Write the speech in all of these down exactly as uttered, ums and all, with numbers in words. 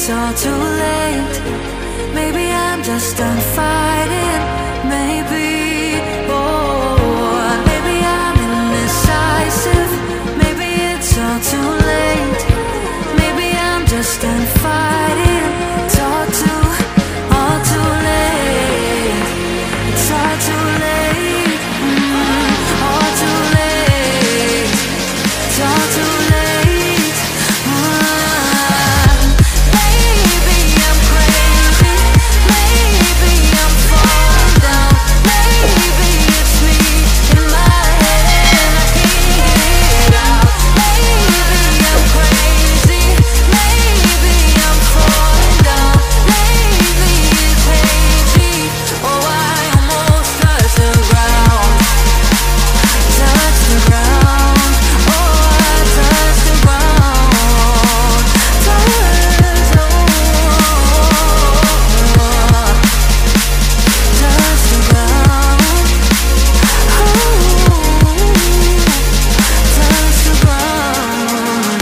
it's all too late. Maybe I'm just done fighting. Maybe, oh, maybe I'm indecisive. Maybe it's all too late. Maybe I'm just done fighting. It's all too, all too late. It's all too late. Mm, all too late. It's all too late. Mm, maybe I'm crazy. Maybe I'm falling down. Maybe it's me in my head and I can't get it out. Maybe I'm crazy. Maybe I'm falling down. Maybe it's crazy. Oh, I almost touched the ground. Touch the ground. Oh, I touched the ground. Touch the ground. Touch the ground. Ooh, touch the ground.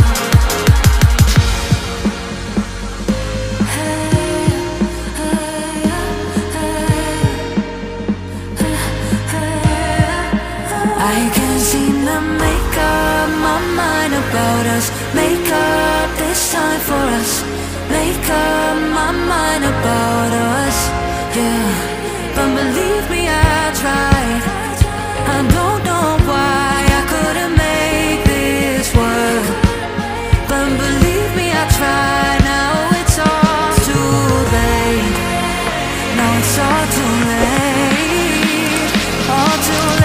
I can't seem to make up my mind about us. Make up this time for us. Make up my mind about us. Yeah, but believe me, I tried. I don't know why I couldn't make this work. But believe me, I tried. Now it's all too late. Now it's all too late. All too late.